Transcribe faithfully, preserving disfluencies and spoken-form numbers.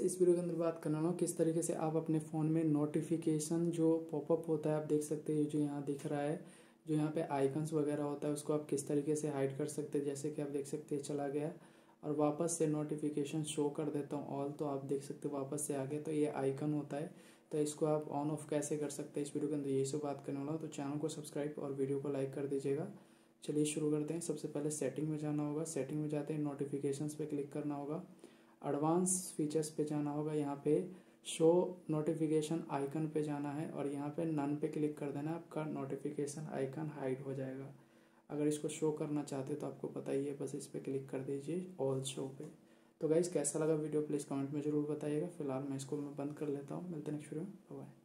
इस वीडियो के अंदर बात करना हो किस तरीके से आप अपने फ़ोन में नोटिफिकेशन जो पॉपअप होता है आप देख सकते हैं जो यहाँ दिख रहा है, जो यहाँ पे आइकन्स वगैरह होता है उसको आप किस तरीके से हाइड कर सकते हैं। जैसे कि आप देख सकते हैं चला गया और वापस से नोटिफिकेशन शो कर देता हूँ ऑल, तो आप देख सकते हैं वापस से आ गया। तो ये आइकन होता है, तो इसको आप ऑन ऑफ कैसे कर सकते हैं इस वीडियो के अंदर यही सब बात करने वाला हूँ। तो चैनल को सब्सक्राइब और वीडियो को लाइक कर दीजिएगा। चलिए शुरू करते हैं। सबसे पहले सेटिंग में जाना होगा, सेटिंग में जाते हैं नोटिफिकेशंस पे क्लिक करना होगा, एडवांस फीचर्स पे जाना होगा, यहाँ पे शो नोटिफिकेशन आइकन पे जाना है और यहाँ पे नन पे क्लिक कर देना, आपका नोटिफिकेशन आइकन हाइड हो जाएगा। अगर इसको शो करना चाहते तो आपको पता ही है, बस इस पर क्लिक कर दीजिए ऑल शो पे। तो गाइस कैसा लगा वीडियो प्लीज़ कमेंट में ज़रूर बताइएगा। फिलहाल मैं इसको मैं बंद कर लेता हूँ, मिलते हैं नेक्स्ट वीडियो में, बाय।